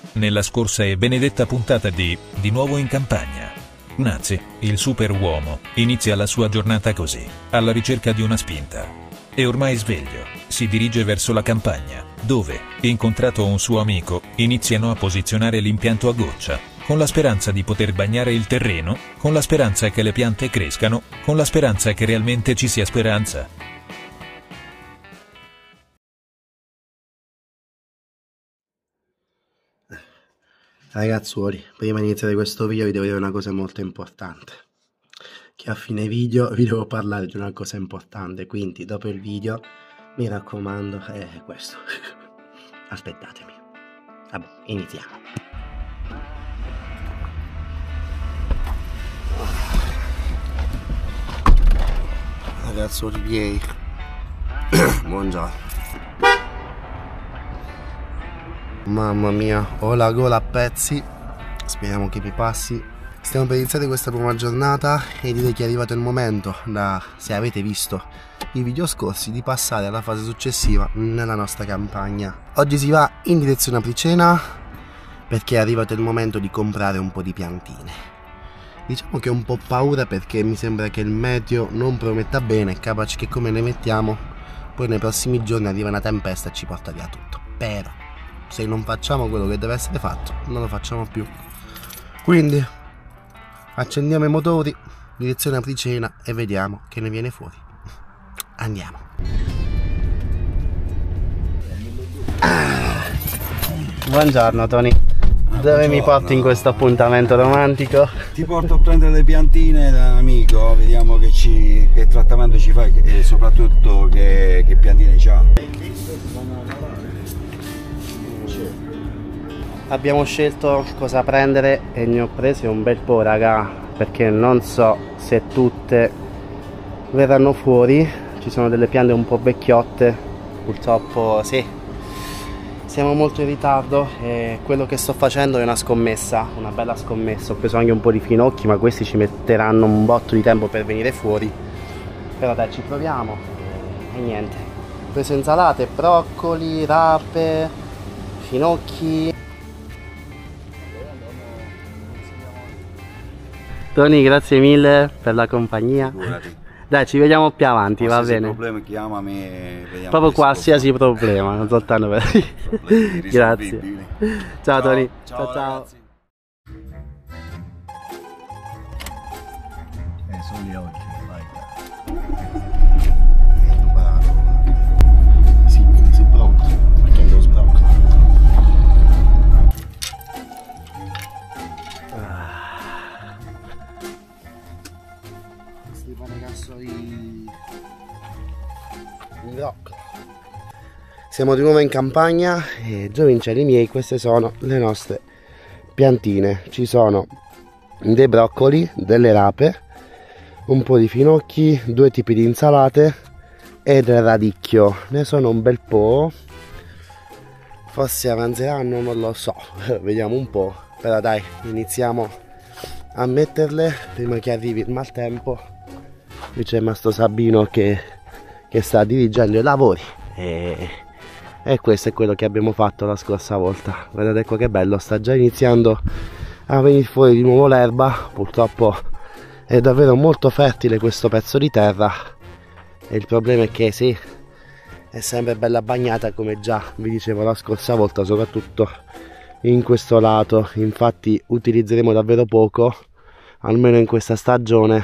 nella scorsa e benedetta puntata di nuovo in campagna. Nazi, il superuomo, inizia la sua giornata così, alla ricerca di una spinta. E ormai sveglio, si dirige verso la campagna, dove, incontrato un suo amico, iniziano a posizionare l'impianto a goccia, con la speranza di poter bagnare il terreno, con la speranza che le piante crescano, con la speranza che realmente ci sia speranza. Ragazzuoli, prima di iniziare questo video vi devo dire una cosa molto importante, che a fine video vi devo parlare di una cosa importante, quindi dopo il video mi raccomando è questo. Aspettatemi. Vabbè, iniziamo. Ragazzuoli miei, buongiorno. Mamma mia, ho la gola a pezzi, speriamo che mi passi. Stiamo per iniziare questa prima giornata e direi che è arrivato il momento, se avete visto i video scorsi, di passare alla fase successiva nella nostra campagna. Oggi si va in direzione Apricena perché è arrivato il momento di comprare un po' di piantine. Diciamo che ho un po' paura perché mi sembra che il meteo non prometta bene, capace che come ne mettiamo poi nei prossimi giorni arriva una tempesta e ci porta via tutto. Però se non facciamo quello che deve essere fatto, non lo facciamo più. Quindi accendiamo i motori, direzione Apricena e vediamo che ne viene fuori. Andiamo. Buongiorno Tony. Dove mi porti in questo appuntamento romantico? Ti porto a prendere le piantine da un amico, vediamo che trattamento ci fai e soprattutto che piantine c'ha. Abbiamo scelto cosa prendere e ne ho prese un bel po', raga, perché non so se tutte verranno fuori. Ci sono delle piante un po' vecchiotte, purtroppo sì, siamo molto in ritardo e quello che sto facendo è una scommessa, una bella scommessa. Ho preso anche un po' di finocchi, ma questi ci metteranno un botto di tempo per venire fuori, però dai, ci proviamo. E niente, ho preso insalate, broccoli, rape, finocchi. Tony, grazie mille per la compagnia. Figurati. Dai, ci vediamo più avanti, va Qualsiasi bene? problema chiamami e vediamo. Proprio qualsiasi problema, non soltanto per... Grazie. Ciao Tony. Ciao ciao. Soli oggi, vai. Si blocca, perché non sblocca. Siamo di nuovo in campagna e giovincelli miei, queste sono le nostre piantine. Ci sono dei broccoli, delle rape, un po' di finocchi, due tipi di insalate e del radicchio. Ne sono un bel po', forse avanzeranno, non lo so, vediamo un po'. Però dai, iniziamo a metterle prima che arrivi il maltempo. Qui c'è Mastro Sabino che sta dirigendo i lavori e questo è quello che abbiamo fatto la scorsa volta. Guardate qua che bello, sta già iniziando a venire fuori di nuovo l'erba. Purtroppo è davvero molto fertile questo pezzo di terra e il problema è che sì, è sempre bella bagnata, come già vi dicevo la scorsa volta, soprattutto in questo lato. Infatti utilizzeremo davvero poco, almeno in questa stagione,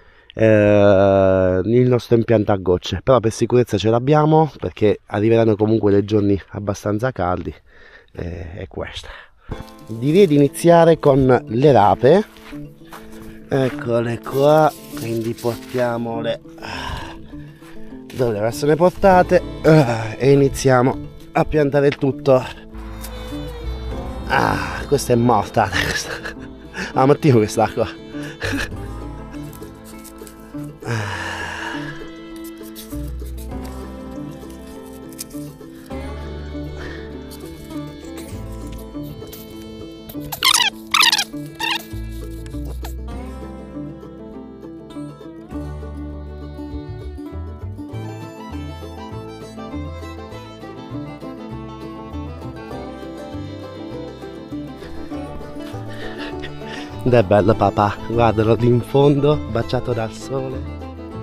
il nostro impianto a gocce, però per sicurezza ce l'abbiamo perché arriveranno comunque dei giorni abbastanza caldi. È questa. Direi di iniziare con le rape, eccole qua, quindi portiamole dove devono essere portate e iniziamo a piantare il tutto. Questa è morta. Ah, mattino quest'acqua. Ed è bello papà, guardalo lì in fondo, baciato dal sole.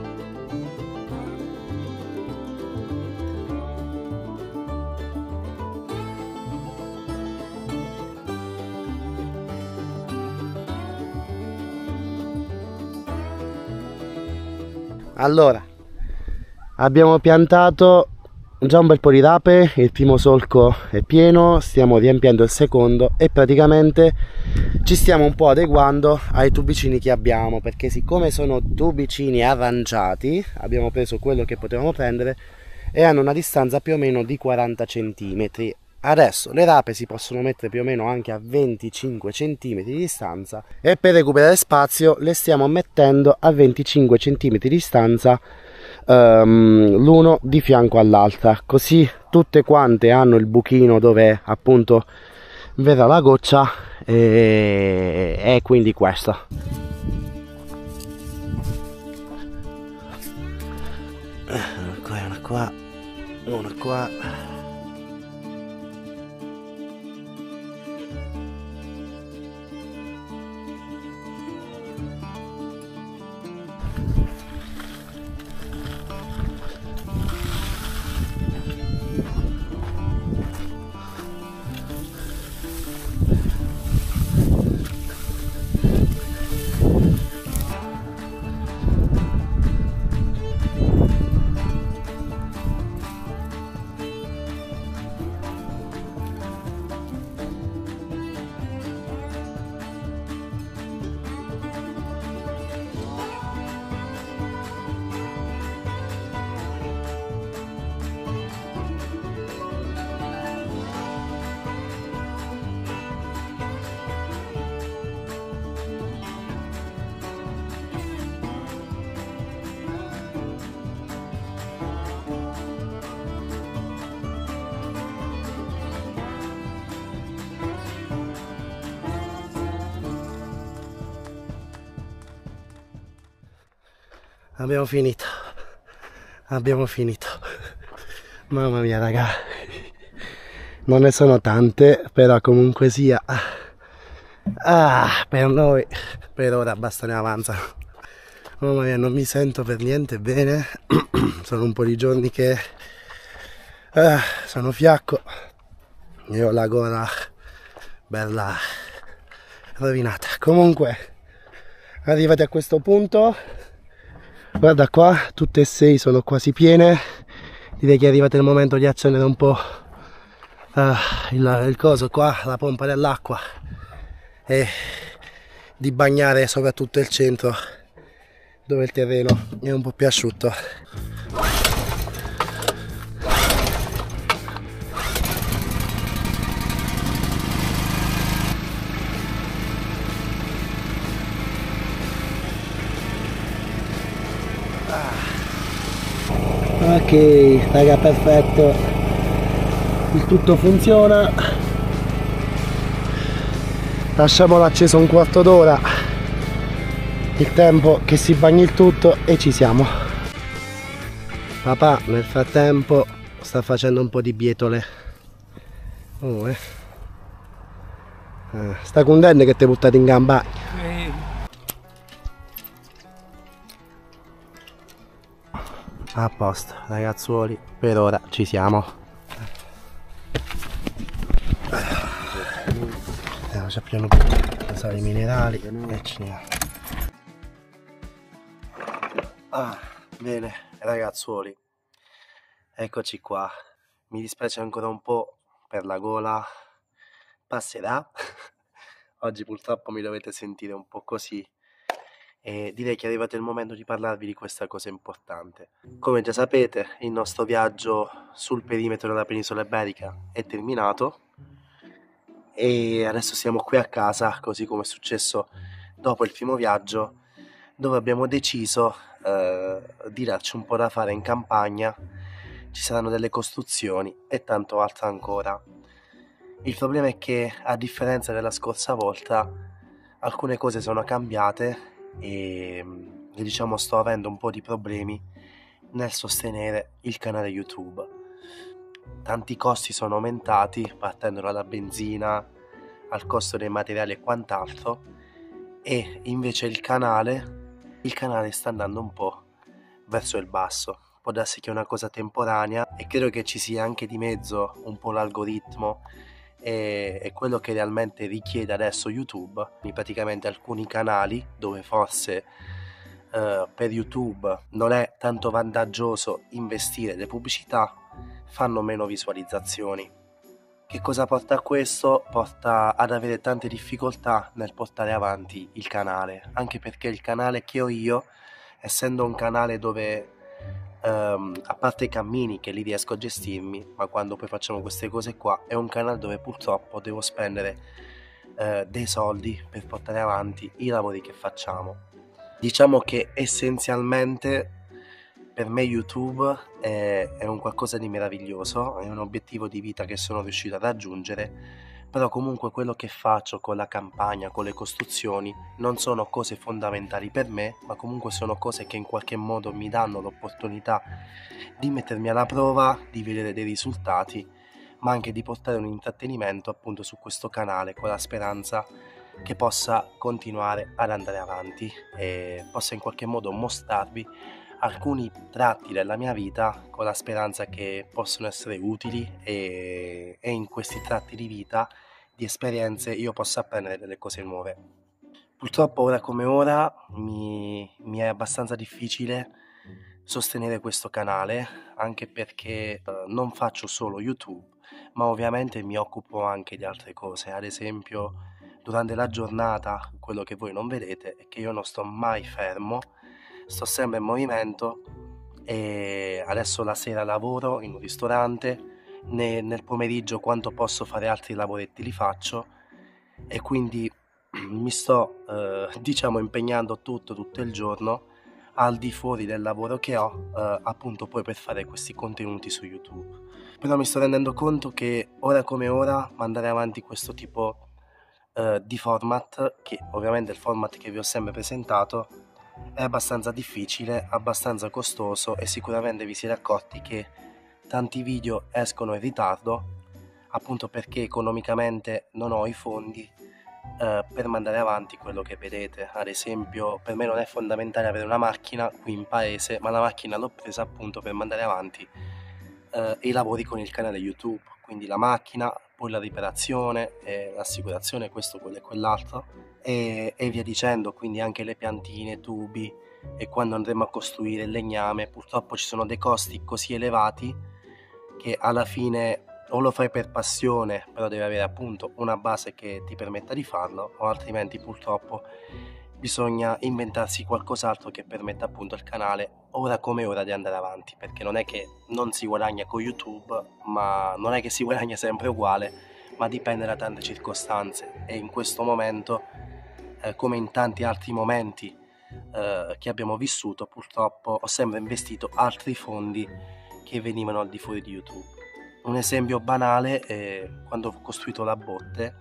Allora, abbiamo piantato già un bel po' di rape, il primo solco è pieno, stiamo riempiendo il secondo e praticamente ci stiamo un po' adeguando ai tubicini che abbiamo, perché siccome sono tubicini arrangiati, abbiamo preso quello che potevamo prendere e hanno una distanza più o meno di 40 cm. Adesso le rape si possono mettere più o meno anche a 25 cm di distanza e per recuperare spazio le stiamo mettendo a 25 cm di distanza l'uno di fianco all'altra, così tutte quante hanno il buchino dove appunto verrà la goccia e quindi questo. Una qua, una qua. Abbiamo finito, mamma mia raga, non ne sono tante, però comunque sia, per noi per ora basta, ne avanza. Mamma mia, non mi sento per niente bene, sono un po' di giorni che sono fiacco e ho la gola bella rovinata. Comunque, arrivati a questo punto, guarda qua, tutte e 6 sono quasi piene, direi che è arrivato il momento di accendere un po' il coso qua, la pompa dell'acqua, e di bagnare soprattutto il centro dove il terreno è un po' più asciutto. Ok raga, perfetto, il tutto funziona, lasciamolo acceso un quarto d'ora, il tempo che si bagni il tutto e ci siamo. Papà nel frattempo sta facendo un po' di bietole. Sta contento che ti hai buttato in gamba. A posto ragazzuoli, per ora ci siamo. Ci abbiamo preso i minerali e ci andiamo. Bene ragazzuoli, eccoci qua. Mi dispiace ancora un po' per la gola, passerà. Oggi purtroppo mi dovete sentire un po' così. E direi che è arrivato il momento di parlarvi di questa cosa importante. Come già sapete, il nostro viaggio sul perimetro della penisola iberica è terminato e adesso siamo qui a casa, così come è successo dopo il primo viaggio, dove abbiamo deciso di darci un po' da fare in campagna. Ci saranno delle costruzioni e tanto altro ancora. Il problema è che, a differenza della scorsa volta, alcune cose sono cambiate e diciamo sto avendo un po' di problemi nel sostenere il canale YouTube. Tanti costi sono aumentati, partendo dalla benzina al costo dei materiali e quant'altro, e invece il canale sta andando un po' verso il basso. Può darsi che è una cosa temporanea e credo che ci sia anche di mezzo un po' l'algoritmo e quello che realmente richiede adesso YouTube. Praticamente alcuni canali dove forse per YouTube non è tanto vantaggioso investire le pubblicità fanno meno visualizzazioni. Che cosa porta a questo? Porta ad avere tante difficoltà nel portare avanti il canale, anche perché il canale che ho io, essendo un canale dove a parte i cammini che li riesco a gestirmi, ma quando poi facciamo queste cose qua, è un canale dove purtroppo devo spendere dei soldi per portare avanti i lavori che facciamo. Diciamo che essenzialmente per me YouTube è un qualcosa di meraviglioso, è un obiettivo di vita che sono riuscito a raggiungere, però comunque quello che faccio con la campagna, con le costruzioni, non sono cose fondamentali per me, ma comunque sono cose che in qualche modo mi danno l'opportunità di mettermi alla prova, di vedere dei risultati, ma anche di portare un intrattenimento appunto su questo canale, con la speranza che possa continuare ad andare avanti e possa in qualche modo mostrarvi alcuni tratti della mia vita, con la speranza che possono essere utili e in questi tratti di vita, di esperienze, io possa apprendere delle cose nuove. Purtroppo ora come ora mi è abbastanza difficile sostenere questo canale, anche perché non faccio solo YouTube, ma ovviamente mi occupo anche di altre cose. Ad esempio, durante la giornata, quello che voi non vedete è che io non sto mai fermo, sto sempre in movimento e adesso la sera lavoro in un ristorante, nel pomeriggio quando posso fare altri lavoretti li faccio e quindi mi sto diciamo impegnando tutto il giorno al di fuori del lavoro che ho appunto poi per fare questi contenuti su YouTube. Però mi sto rendendo conto che ora come ora mandare avanti questo tipo di format, che ovviamente è il format che vi ho sempre presentato, è abbastanza difficile, abbastanza costoso e sicuramente vi siete accorti che tanti video escono in ritardo appunto perché economicamente non ho i fondi per mandare avanti quello che vedete. Ad esempio, per me non è fondamentale avere una macchina qui in paese, ma la macchina l'ho presa appunto per mandare avanti i lavori con il canale YouTube, quindi la macchina, poi la riparazione, l'assicurazione, questo, quello e quell'altro e via dicendo, quindi anche le piantine, tubi e quando andremo a costruire il legname. Purtroppo ci sono dei costi così elevati che alla fine o lo fai per passione, però devi avere appunto una base che ti permetta di farlo, o altrimenti purtroppo bisogna inventarsi qualcos'altro che permetta appunto al canale ora come ora di andare avanti, perché non è che non si guadagna con YouTube, ma non è che si guadagna sempre uguale, ma dipende da tante circostanze e in questo momento come in tanti altri momenti che abbiamo vissuto, purtroppo ho sempre investito altri fondi che venivano al di fuori di YouTube. Un esempio banale è quando ho costruito la botte,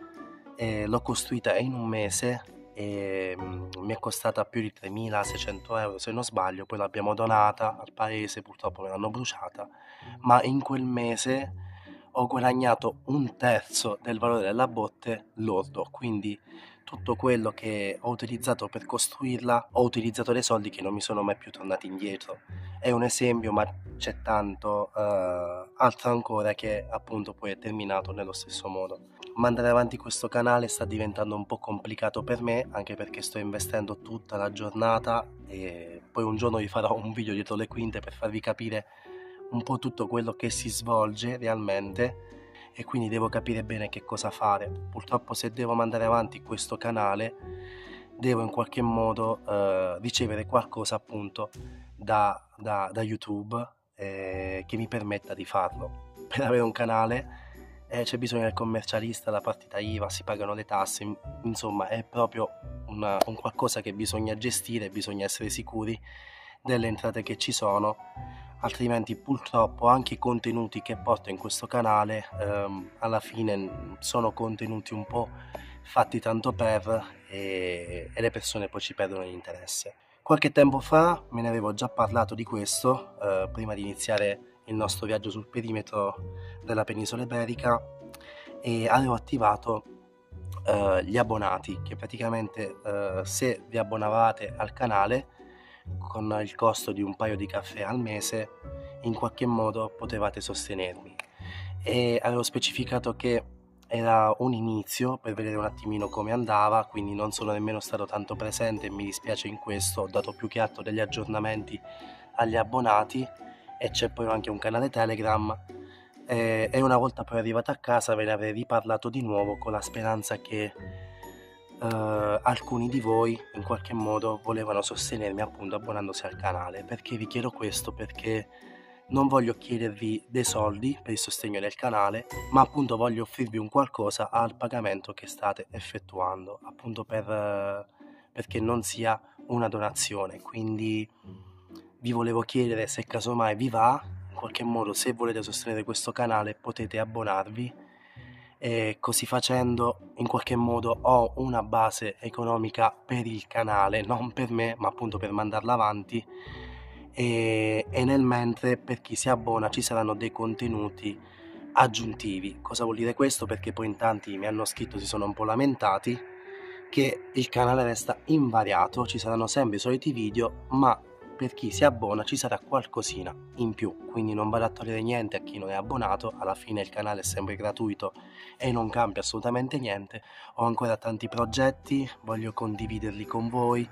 l'ho costruita in un mese e mi è costata più di 3.600 euro se non sbaglio, poi l'abbiamo donata al paese, purtroppo me l'hanno bruciata, ma in quel mese ho guadagnato 1/3 del valore della botte lordo, quindi tutto quello che ho utilizzato per costruirla ho utilizzato dei soldi che non mi sono mai più tornati indietro. È un esempio, ma c'è tanto altro ancora che appunto poi è terminato nello stesso modo. Mandare avanti questo canale sta diventando un po' complicato per me, anche perché sto investendo tutta la giornata e poi un giorno vi farò un video dietro le quinte per farvi capire un po' tutto quello che si svolge realmente e quindi devo capire bene che cosa fare. Purtroppo se devo mandare avanti questo canale devo in qualche modo ricevere qualcosa appunto da YouTube che mi permetta di farlo. Per avere un canale c'è bisogno del commercialista, la partita IVA, si pagano le tasse, insomma è proprio un qualcosa che bisogna gestire, bisogna essere sicuri delle entrate che ci sono, altrimenti purtroppo anche i contenuti che porto in questo canale alla fine sono contenuti un po' fatti tanto per e le persone poi ci perdono l'interesse. Qualche tempo fa me ne avevo già parlato di questo, prima di iniziare il nostro viaggio sul perimetro della penisola iberica, e avevo attivato gli abbonati, che praticamente se vi abbonavate al canale con il costo di un paio di caffè al mese, in qualche modo potevate sostenermi. E avevo specificato che era un inizio per vedere un attimino come andava, quindi non sono nemmeno stato tanto presente e mi dispiace in questo. Ho dato più che altro degli aggiornamenti agli abbonati e c'è poi anche un canale Telegram, e una volta poi arrivato a casa ve ne avrei riparlato di nuovo, con la speranza che alcuni di voi in qualche modo volevano sostenermi appunto abbonandosi al canale. Perché vi chiedo questo? Perché non voglio chiedervi dei soldi per il sostegno del canale, ma appunto voglio offrirvi un qualcosa al pagamento che state effettuando, appunto perché non sia una donazione. Quindi vi volevo chiedere se casomai vi va, in qualche modo, se volete sostenere questo canale potete abbonarvi, e così facendo in qualche modo ho una base economica per il canale, non per me ma appunto per mandarla avanti. E nel mentre, per chi si abbona, ci saranno dei contenuti aggiuntivi. Cosa vuol dire questo? Perché poi in tanti mi hanno scritto, si sono un po' lamentati che il canale resta invariato, ci saranno sempre i soliti video, ma per chi si abbona ci sarà qualcosina in più, quindi non vado a togliere niente a chi non è abbonato. Alla fine il canale è sempre gratuito e non cambia assolutamente niente. Ho ancora tanti progetti, voglio condividerli con voi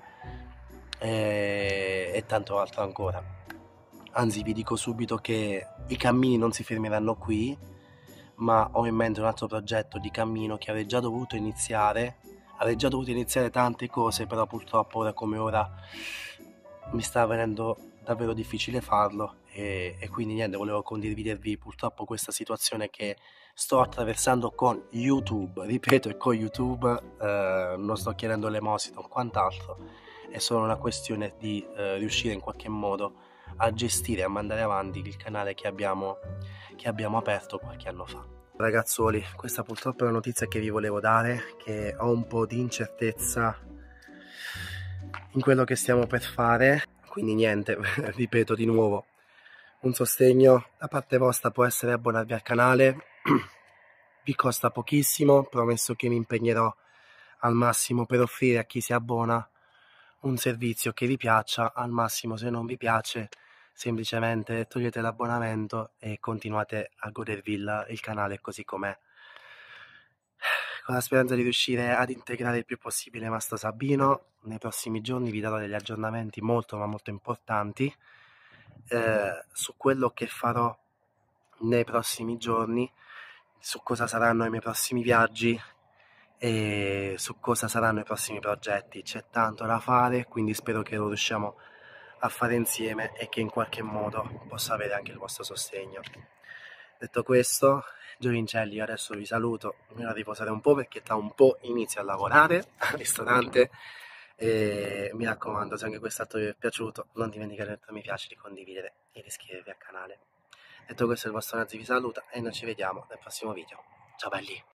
e tanto altro ancora. Anzi, vi dico subito che i cammini non si fermeranno qui, ma ho in mente un altro progetto di cammino che avrei già dovuto iniziare tante cose, però purtroppo ora come ora mi sta venendo davvero difficile farlo, e quindi niente, volevo condividervi purtroppo questa situazione che sto attraversando con YouTube. Ripeto, e con YouTube non sto chiedendo l'emosito o quant'altro, è solo una questione di riuscire in qualche modo a gestire e a mandare avanti il canale che abbiamo aperto qualche anno fa. Ragazzoli, questa purtroppo è la notizia che vi volevo dare, che ho un po' di incertezza in quello che stiamo per fare, quindi niente, ripeto di nuovo, un sostegno da parte vostra può essere abbonarvi al canale, vi costa pochissimo, promesso che mi impegnerò al massimo per offrire a chi si abbona un servizio che vi piaccia. Al massimo, se non vi piace, semplicemente togliete l'abbonamento e continuate a godervi il canale così com'è, con la speranza di riuscire ad integrare il più possibile Mastro Sabino. Nei prossimi giorni vi darò degli aggiornamenti molto ma molto importanti su quello che farò nei prossimi giorni, su cosa saranno i miei prossimi viaggi e su cosa saranno i prossimi progetti. C'è tanto da fare, quindi spero che lo riusciamo a fare insieme e che in qualche modo possa avere anche il vostro sostegno. Detto questo, giovincelli, io adesso vi saluto, mi vado a riposare un po' perché tra un po' inizio a lavorare al ristorante. E mi raccomando, se anche quest'altro vi è piaciuto, non dimenticate di mettere mi piace, di condividere e di iscrivervi al canale. Detto questo, il vostro Nazi vi saluta e noi ci vediamo nel prossimo video. Ciao belli!